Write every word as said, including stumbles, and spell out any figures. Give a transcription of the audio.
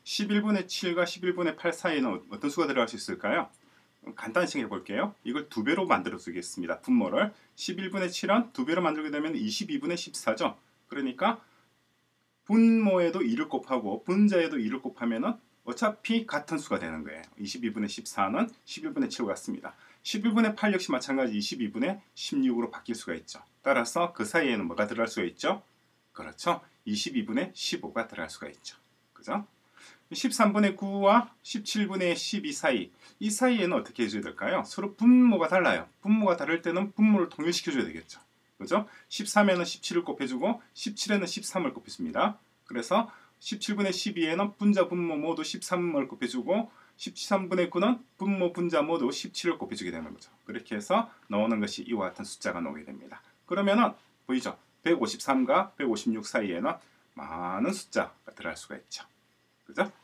십일분의 칠과 십일분의 팔 사이에는 어떤 수가 들어갈 수 있을까요? 간단히 생각해 볼게요. 이걸 두 배로 만들어 주겠습니다. 분모를 십일분의 칠은 두 배로 만들게 되면 이십이분의 십사죠. 그러니까 분모에도 이를 곱하고 분자에도 이를 곱하면은 어차피 같은 수가 되는 거예요. 이십이분의 십사는 십일분의 칠과 같습니다. 십일분의 팔 역시 마찬가지 이십이분의 십육으로 바뀔 수가 있죠. 따라서 그 사이에는 뭐가 들어갈 수가 있죠? 그렇죠. 이십이분의 십오가 들어갈 수가 있죠. 그죠? 십삼분의 구와 십칠분의 십이 사이, 이 사이에는 어떻게 해줘야 될까요? 서로 분모가 달라요. 분모가 다를 때는 분모를 통일시켜줘야 되겠죠. 그죠? 십삼에는 십칠을 곱해주고 십칠에는 십삼을 곱해줍니다. 그래서 십칠분의 십이에는 분자 분모 모두 십삼을 곱해주고 십삼분의 구는 분모 분자 모두 십칠을 곱해주게 되는 거죠. 그렇게 해서 나오는 것이 이와 같은 숫자가 나오게 됩니다. 그러면은 보이죠? 백오십삼과 백오십육 사이에는 많은 숫자가 들어갈 수가 있죠. 그죠?